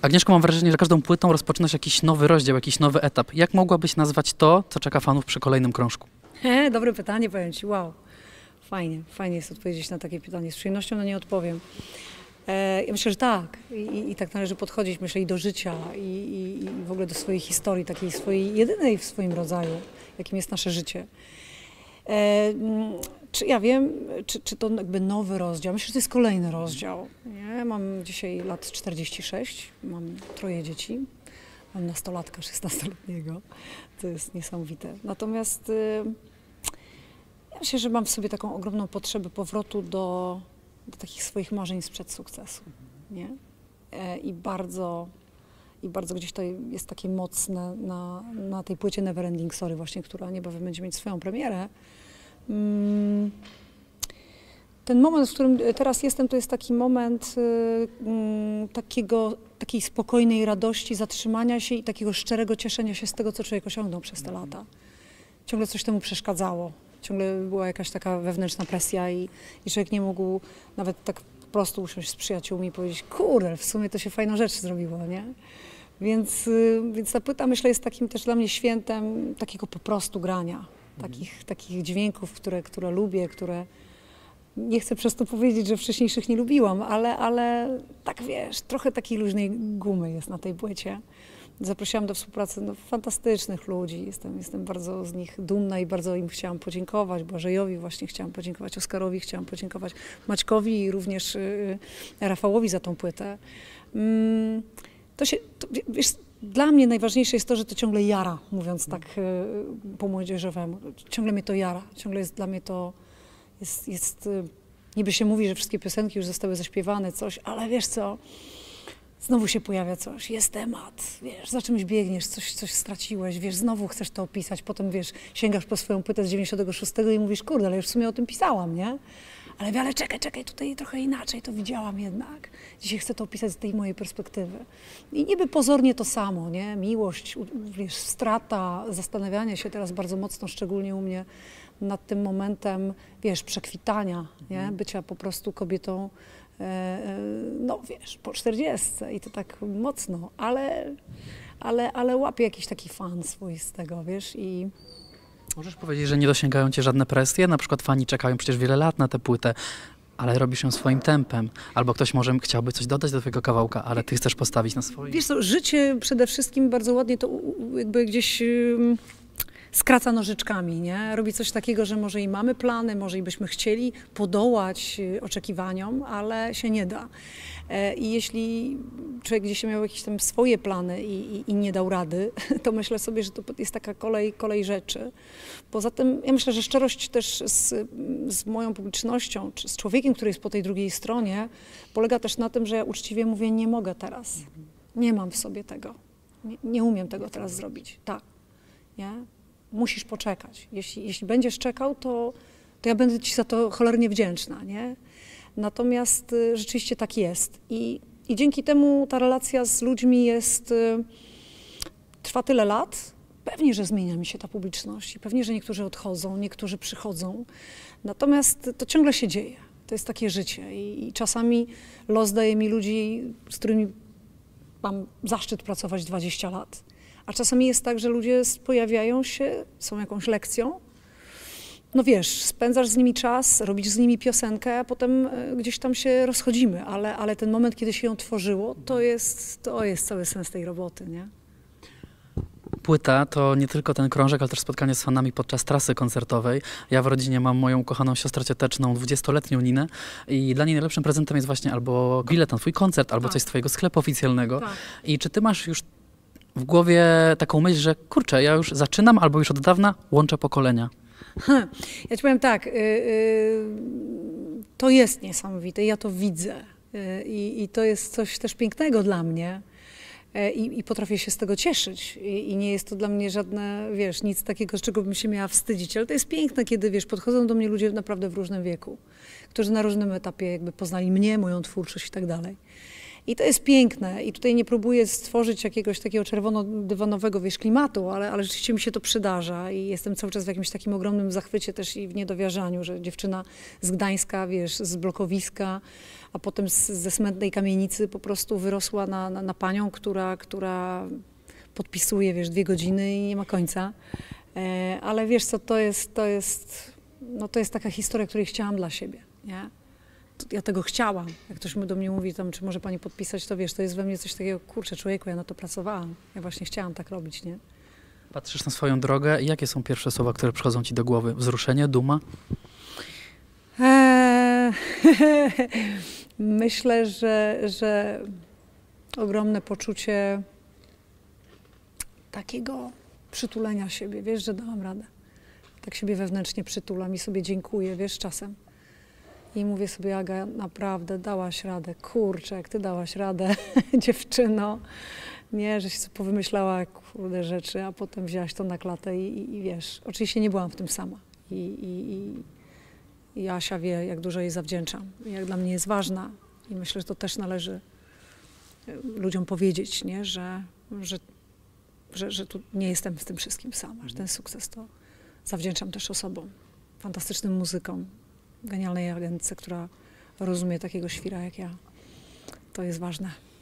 Agnieszko, mam wrażenie, że każdą płytą rozpoczynasz jakiś nowy rozdział, jakiś nowy etap. Jak mogłabyś nazwać to, co czeka fanów przy kolejnym krążku? Dobre pytanie, powiem ci, wow. Fajnie jest odpowiedzieć na takie pytanie. Z przyjemnością na nie odpowiem. Ja myślę, że tak. I tak należy podchodzić, myślę, i do życia, i w ogóle do swojej historii, takiej swojej, jedynej w swoim rodzaju, jakim jest nasze życie. Czy ja wiem, czy to jakby nowy rozdział? Myślę, że to jest kolejny rozdział. Nie? Mam dzisiaj lat 46, mam 3 dzieci. Mam nastolatka 16-letniego. To jest niesamowite. Natomiast ja myślę, że mam w sobie taką ogromną potrzebę powrotu do takich swoich marzeń sprzed sukcesu. Nie? I bardzo gdzieś to jest takie mocne na tej płycie Never Ending Story właśnie, która niebawem będzie mieć swoją premierę. Ten moment, w którym teraz jestem, to jest taki moment takiej spokojnej radości, zatrzymania się i takiego szczerego cieszenia się z tego, co człowiek osiągnął przez te lata. Ciągle coś temu przeszkadzało. Ciągle była jakaś taka wewnętrzna presja i człowiek nie mógł nawet tak po prostu usiąść z przyjaciółmi i powiedzieć, kurde, w sumie to się fajną rzecz zrobiło, nie? Więc ta płyta, myślę, jest takim też dla mnie świętem takiego po prostu grania. Takich dźwięków, które lubię, które nie chcę przez to powiedzieć, że wcześniejszych nie lubiłam, ale tak wiesz, trochę takiej luźnej gumy jest na tej płycie. Zaprosiłam do współpracy fantastycznych ludzi, jestem bardzo z nich dumna i bardzo im chciałam podziękować, Błażejowi właśnie chciałam podziękować, Oskarowi chciałam podziękować, Maćkowi i również Rafałowi za tą płytę. Wiesz, dla mnie najważniejsze jest to, że to ciągle jara, mówiąc tak po młodzieżowemu. Ciągle mnie to jara, ciągle jest dla mnie to, niby się mówi, że wszystkie piosenki już zostały zaśpiewane, coś, ale wiesz co, znowu się pojawia coś, jest temat, wiesz, za czymś biegniesz, coś straciłeś, wiesz, znowu chcesz to opisać, potem wiesz, sięgasz po swoją płytę z 96 i mówisz, kurde, ale już w sumie o tym pisałam, nie? Ale czekaj, tutaj trochę inaczej to widziałam jednak. Dzisiaj chcę to opisać z tej mojej perspektywy. I niby pozornie to samo, nie? Miłość, wiesz, strata, zastanawianie się teraz bardzo mocno, szczególnie u mnie, nad tym momentem, wiesz, przekwitania, nie? Bycia po prostu kobietą, no wiesz, po 40 i to tak mocno, ale łapię jakiś taki fan swój z tego, wiesz, i... Możesz powiedzieć, że nie dosięgają cię żadne presje? Na przykład fani czekają przecież wiele lat na tę płytę, ale robisz ją swoim tempem. Albo ktoś może chciałby coś dodać do twojego kawałka, ale ty chcesz postawić na swoim. Wiesz co, życie przede wszystkim bardzo ładnie to jakby gdzieś skraca nożyczkami, nie? Robi coś takiego, że może i mamy plany, może i byśmy chcieli podołać oczekiwaniom, ale się nie da. I jeśli człowiek gdzieś miał jakieś tam swoje plany i nie dał rady, to myślę sobie, że to jest taka kolej rzeczy. Poza tym ja myślę, że szczerość też z moją publicznością, czy z człowiekiem, który jest po tej drugiej stronie, polega też na tym, że ja uczciwie mówię, nie mogę teraz. Nie mam w sobie tego. Nie umiem tego teraz zrobić. Tak. Nie? Musisz poczekać. Jeśli będziesz czekał, to ja będę ci za to cholernie wdzięczna, nie? Natomiast rzeczywiście tak jest. I dzięki temu ta relacja z ludźmi trwa tyle lat. Pewnie, że zmienia mi się ta publiczność i pewnie, że niektórzy odchodzą, niektórzy przychodzą. Natomiast to ciągle się dzieje. To jest takie życie. I czasami los daje mi ludzi, z którymi mam zaszczyt pracować 20 lat. A czasami jest tak, że ludzie pojawiają się, są jakąś lekcją. No wiesz, spędzasz z nimi czas, robisz z nimi piosenkę, a potem gdzieś tam się rozchodzimy, ale ten moment, kiedy się ją tworzyło, to jest cały sens tej roboty, nie? Płyta to nie tylko ten krążek, ale też spotkanie z fanami podczas trasy koncertowej. Ja w rodzinie mam moją ukochaną siostrę cioteczną, 20-letnią Ninę i dla niej najlepszym prezentem jest właśnie albo bilet na twój koncert, albo coś z twojego sklepu oficjalnego. Tak. I czy ty masz już w głowie taką myśl, że kurczę, ja już zaczynam albo już od dawna łączę pokolenia? Ja ci powiem tak, to jest niesamowite, ja to widzę i to jest coś też pięknego dla mnie i potrafię się z tego cieszyć i nie jest to dla mnie żadne, wiesz, nic takiego, z czego bym się miała wstydzić, ale to jest piękne, kiedy, wiesz, podchodzą do mnie ludzie naprawdę w różnym wieku, którzy na różnym etapie jakby poznali mnie, moją twórczość i tak dalej. I to jest piękne. I tutaj nie próbuję stworzyć jakiegoś takiego czerwono-dywanowego, wiesz, klimatu, ale rzeczywiście mi się to przydarza i jestem cały czas w jakimś takim ogromnym zachwycie też i w niedowierzaniu, że dziewczyna z Gdańska, wiesz, z blokowiska, a potem ze Smętnej Kamienicy po prostu wyrosła na panią, która podpisuje, wiesz, 2 godziny i nie ma końca. Ale wiesz co, to jest taka historia, której chciałam dla siebie, nie? Ja tego chciałam. Jak ktoś do mnie mówi, tam, czy może pani podpisać, to wiesz, to jest we mnie coś takiego, kurczę, człowieku, ja na to pracowałam. Ja właśnie chciałam tak robić, nie? Patrzysz na swoją drogę i jakie są pierwsze słowa, które przychodzą ci do głowy? Wzruszenie, duma? Myślę, że ogromne poczucie takiego przytulenia siebie, wiesz, że dałam radę. Tak siebie wewnętrznie przytulam i sobie dziękuję, wiesz, czasem. I mówię sobie, Aga, naprawdę dałaś radę, kurczę, jak ty dałaś radę, dziewczyno. Nie, że się sobie powymyślała, kurde, rzeczy, a potem wzięłaś to na klatę i wiesz, oczywiście nie byłam w tym sama. I Asia wie, jak dużo jej zawdzięczam, jak dla mnie jest ważna. I myślę, że to też należy ludziom powiedzieć, nie? Że tu nie jestem z tym wszystkim sama, że ten sukces to zawdzięczam też osobom, fantastycznym muzykom, genialnej agentce, która rozumie takiego świra jak ja. To jest ważne.